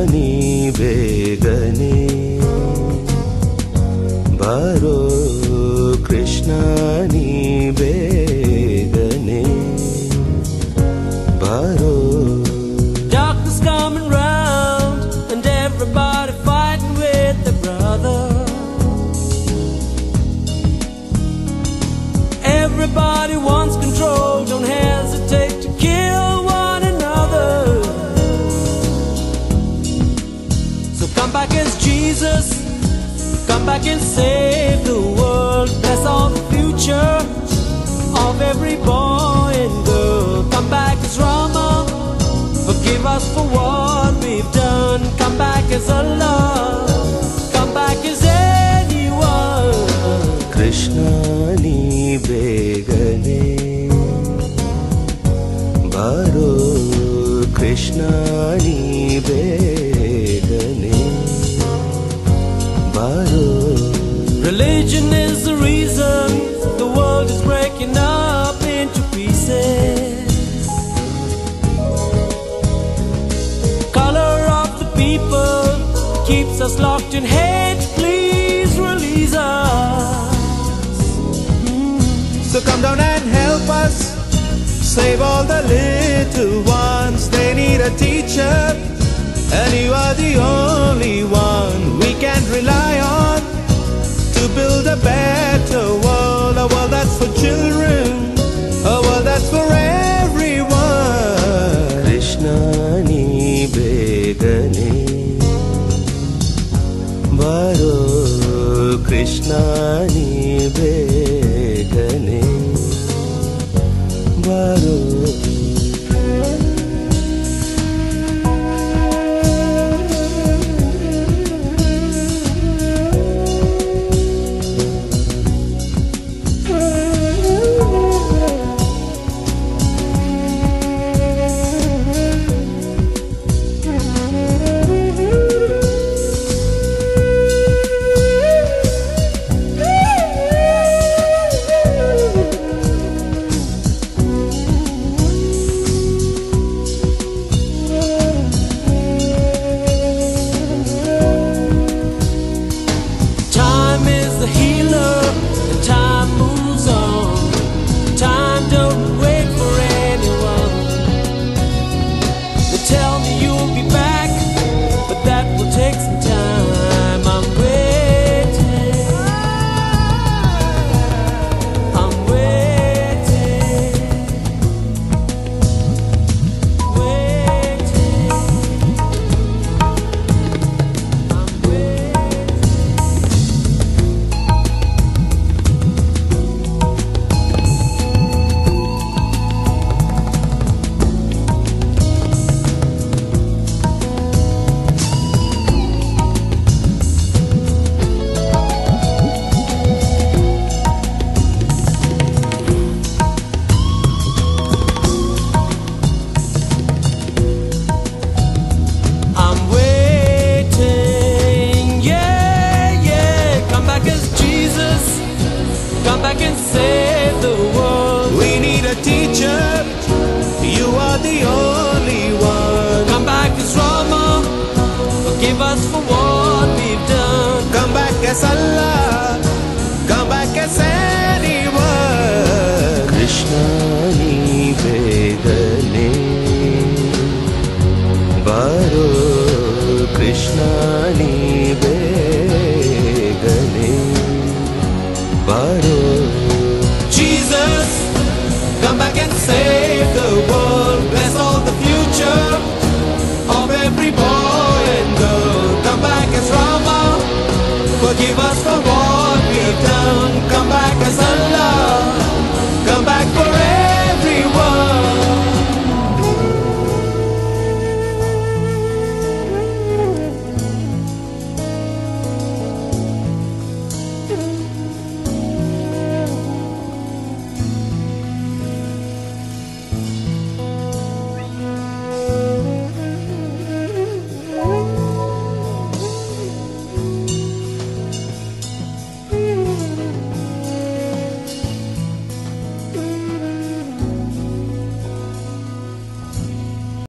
ನೀ ಬೇಗನೆ ಬಾರೋ ಕೃಷ್ಣ ನೀ ಬೇಗನೆ ಬಾರೋ. Darkness coming round and everybody fighting with their brother. Everybody wants control, don't hesitate to kill one another. So come back as Jesus, come back and save the world. Bless all the future of every boy and girl. Come back as Rama, forgive us for what we've done. Come back as Allah, come back as anyone. Krishna ನೀ ಬೇಗನೆ ಬಾರೋ ಕೃಷ್ಣ ನೀ ಬೇಗನೆ ಬಾರೋ. Religion is the reason the world is breaking up into pieces. Color of the people keeps us locked in hate. Please release us. So come down and help us, save all the little ones. They need a teacher, and you are the only one we can rely on to build a better world. A world that's for children, a world that's for everyone. Krishna ನೀ ಬೇಗನೆ ಬಾರೋ ಕೃಷ್ಣ ನೀ ಬೇಗನೆ ಬಾರೋ. Come back and save the world. We need a teacher, you are the only one. Come back as Rama, forgive us for what we've done. Come back as Allah, come back as anyone. Krishna ನೀ ಬೇಗನೆ ಬಾರೋ ಕೃಷ್ಣ ನೀ ಬೇಗನೆ ಬಾರೋ. Jesus, come back and save the world. Bless all the future of every boy and girl. Come back as Rama, forgive us for what